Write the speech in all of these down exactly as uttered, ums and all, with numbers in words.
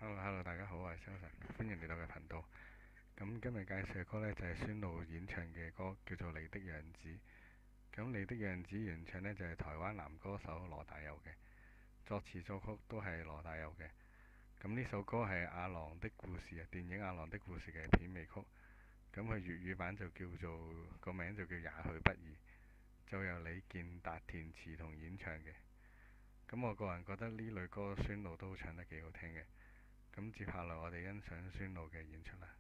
Hello，Hello， 大家好，我係 Sheldon，歡迎嚟到嘅頻道。咁今日介紹嘅歌呢，就係宣露演唱嘅歌，叫做《你的樣子》。咁《你的樣子》原唱呢，就係台灣男歌手羅大佑嘅，作詞作曲都係羅大佑嘅。咁呢首歌係《阿郎的故事》啊，電影《阿郎的故事》嘅片尾曲。咁佢粵語版就叫做個名就叫《也許不易》，就由李健達填詞同演唱嘅。咁我個人覺得呢類歌宣露都唱得幾好聽嘅。咁接下來我哋欣賞宣露嘅演出啦。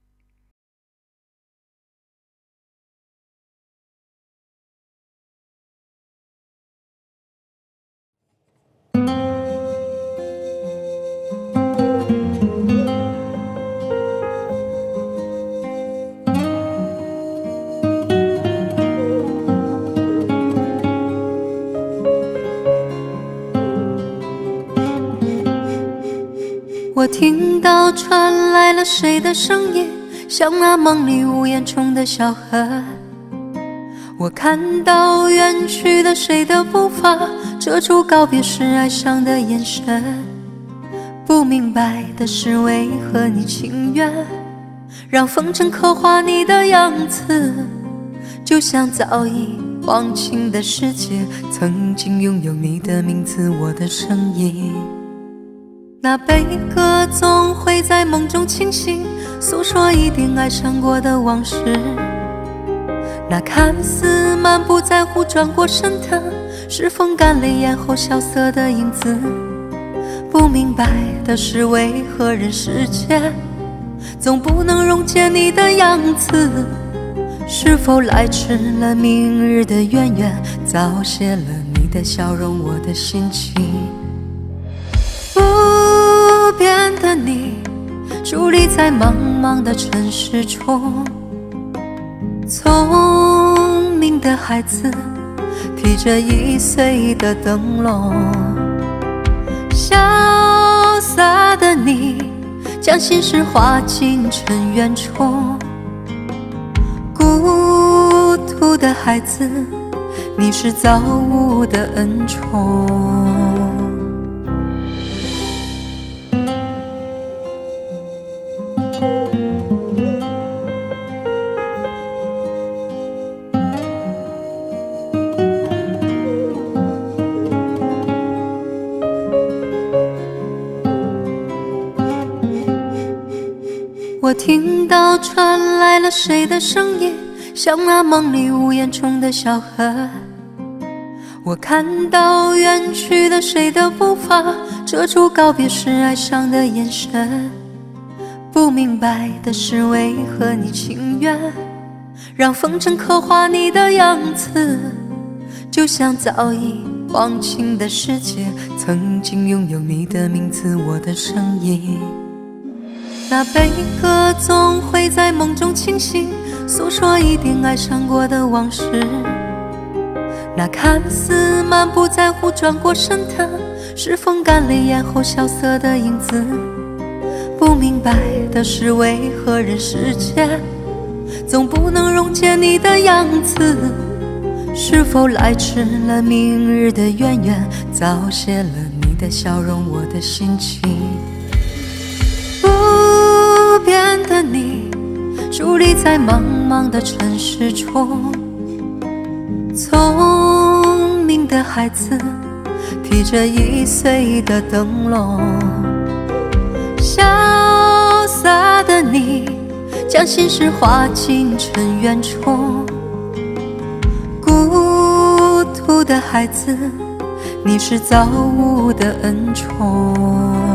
我听到传来了谁的声音，像那梦里呜咽中的小河。我看到远去的谁的步伐，遮住告别时哀伤的眼神。不明白的是为何你情愿让风筝刻画你的样子，就像早已忘情的世界曾经拥有你的名字，我的声音。那悲歌总会在梦中清醒，诉说一定爱上过的往事。那看似满不在乎转过身的，是风干泪眼后萧瑟的影子。不明白的是为何人世间总不能溶解你的样子，是否来迟了明日的渊源，早谢了你的笑容，我的心情。不变的你，伫立在茫茫的城市中，聪明的孩子提着易碎的灯笼，潇洒的你将心事化进尘缘中，孤独的孩子，你是造物的恩宠。我听到传来了谁的声音，像那梦里呜咽中的小河。我看到远去的谁的步伐，遮住告别时哀伤的眼神。不明白的是为何你情愿让风筝刻画你的样子，就像早已忘情的世界曾经拥有你的名字，我的声音。那悲歌总会在梦中清醒，诉说一定爱上过的往事。那看似满不在乎转过身的，是风干泪眼后萧瑟的影子。不明白的是为何人世间总不能溶解你的样子，是否来迟了明日的渊源，早谢了你的笑容，我的心情。不变的你，伫立在茫茫的城市中，聪明的孩子提着易碎的灯笼，潇洒的你将心事化进尘缘中，孤独的孩子，你是造物的恩宠。